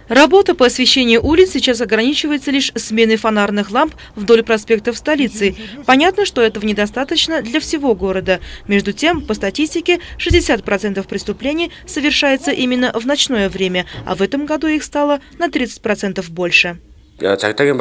Работа по освещению улиц сейчас ограничивается лишь сменой фонарных ламп вдоль проспектов столицы. Понятно, что этого недостаточно для всего города. Между тем, по статистике, 60% преступлений совершается именно в ночное время, а в этом году их стало на 30% больше. В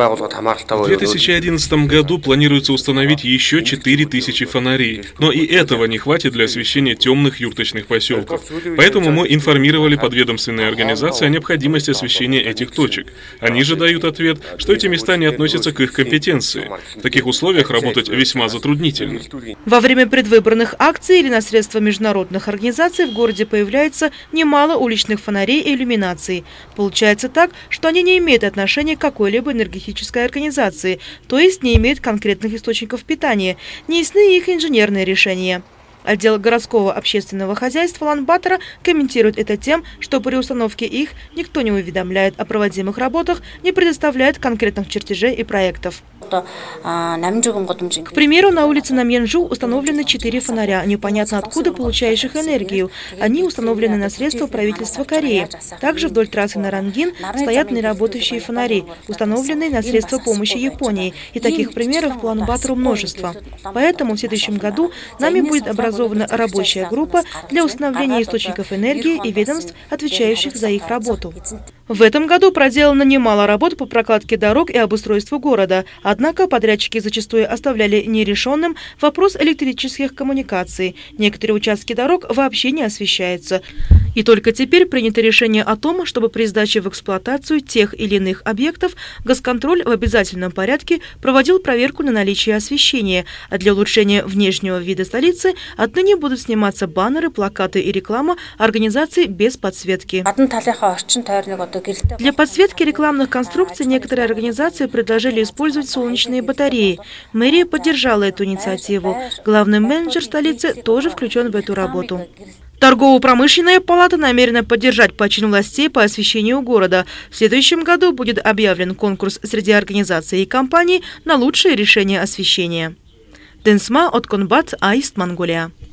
2011 году планируется установить еще 4000 фонарей, но и этого не хватит для освещения темных юрточных поселков. Поэтому мы информировали подведомственные организации о необходимости освещения этих точек. Они же дают ответ, что эти места не относятся к их компетенции. В таких условиях работать весьма затруднительно. Во время предвыборных акций или на средства международных организаций в городе появляется немало уличных фонарей и иллюминаций. Получается так, что они не имеют отношения к какой-либо энергетической организации, то есть не имеют конкретных источников питания, не ясны их инженерные решения. Отдел городского общественного хозяйства Улан-Батора комментирует это тем, что при установке их никто не уведомляет о проводимых работах, не предоставляет конкретных чертежей и проектов. К примеру, на улице Намьянжу установлены 4 фонаря, непонятно откуда получающих энергию. Они установлены на средства правительства Кореи. Также вдоль трассы Нарангин стоят неработающие фонари, установленные на средства помощи Японии. И таких примеров по Улан-Батору множество. Поэтому в следующем году нами будет образована рабочая группа для установления источников энергии и ведомств, отвечающих за их работу. В этом году проделано немало работ по прокладке дорог и обустройству города. Однако подрядчики зачастую оставляли нерешенным вопрос электрических коммуникаций. Некоторые участки дорог вообще не освещаются. И только теперь принято решение о том, чтобы при сдаче в эксплуатацию тех или иных объектов Госконтроль в обязательном порядке проводил проверку на наличие освещения. А для улучшения внешнего вида столицы отныне будут сниматься баннеры, плакаты и реклама организаций без подсветки. Для подсветки рекламных конструкций некоторые организации предложили использовать солнечные батареи. Мэрия поддержала эту инициативу. Главный менеджер столицы тоже включен в эту работу. Торгово-промышленная палата намерена поддержать почин властей по освещению города. В следующем году будет объявлен конкурс среди организаций и компаний на лучшее решение освещения. Денсма от Конбат, Аист, Монголия.